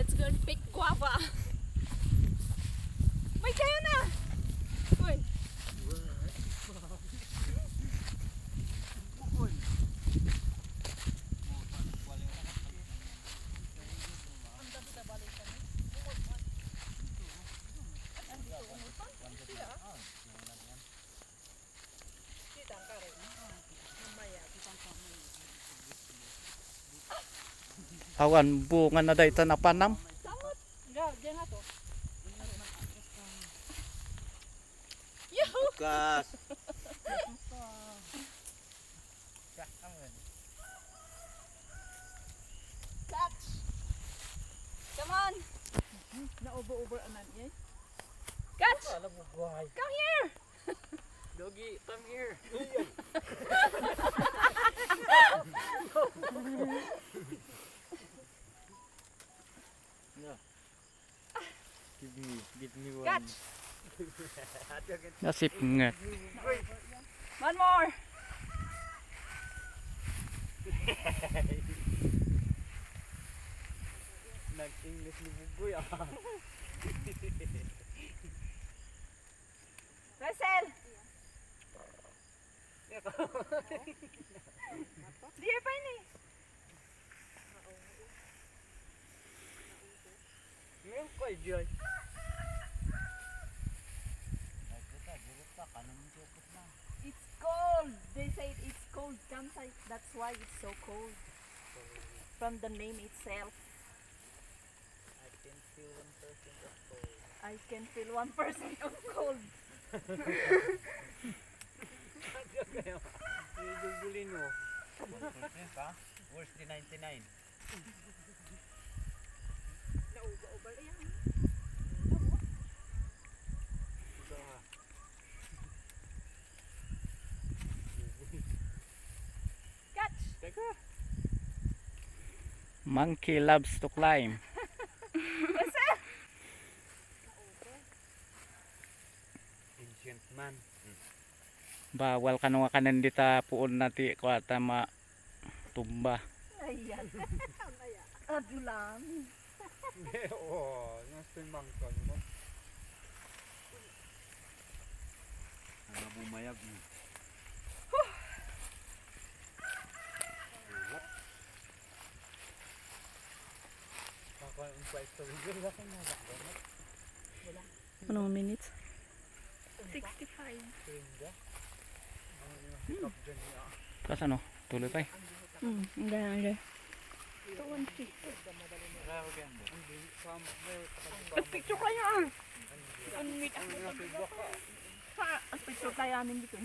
Let's go and pick guava. May kayo na. Uy. Awan bunga na dahil na panam. Diyan nga to. Bukas. Catch. Come on. Na-over anan eh. Catch. Come here. Doggy, come here. Give me one. Catch. Nasip nga. One more. Nag-English ni Bugoy ah. Russell. Dia pa ini. Ngayon ko ay It's cold. They say it's cold campsite. That's why it's so cold. From the name itself. I can feel 1% of cold. I can feel 1% of cold. Gugulin mo. 1% ha? Worse than 99. Nauba-ubal yan. Catch! Monkey loves to climb. Ancient man. Bawal ka nung kanan dita puon nati ko tama tumba. Ayan. Adulang. Oo, nasa mangkon mo. Ano bumayag mo? Anong minutes? 65. Kas ano? Tuloy pa eh. Enggak. Picture kayo ah. Picture tayo amin dito.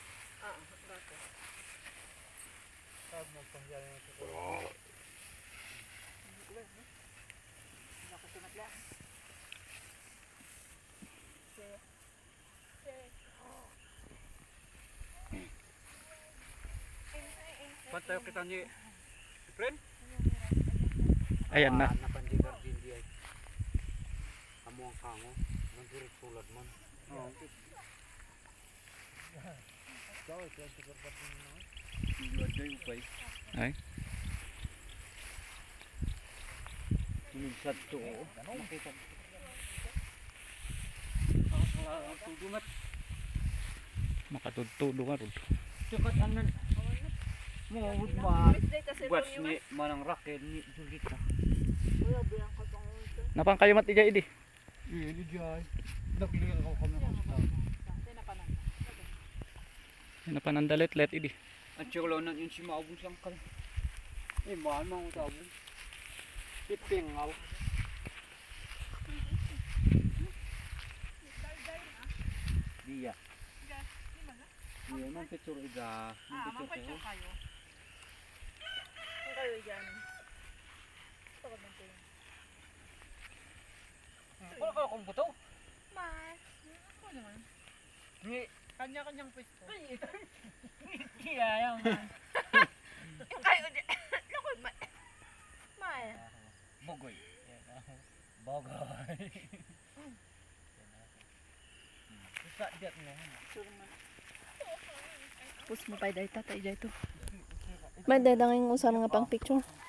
Pantayo kita ni friend? Ayan na. Napandigar din di ay. Amo ang kango, nagdiret tulad man. Oo. Jauh itu tiga persen no. Dua day upay. Ay. Ini satu. Makita. Tudungat. Makatudtudo nga ron. Cepat anan. Mau ba? Buat ni manang raket ni Julita. Napang kayo mat ijay di. Iya di jay. Nagliyan ako kami hosta. Napanandalit let idi. At cholo nan yun si maubong sangkal. Mahal mang utabong. Ipingaw. Dia. Iya, mang picture iga. Mang picture kayo. Ang kayo dyan. Takot ng tulong. Wala ka akong buto? Mas. Ako naman. Ni. Kanya-kanyang pwesto. Iya, yan man. Yung kayo dyan. Lakot ma. May. Bogoy. Bogoy. Isa diat mo. Pus mo pa dahil tatay dahil ito. May dadangin usar nga pang picture.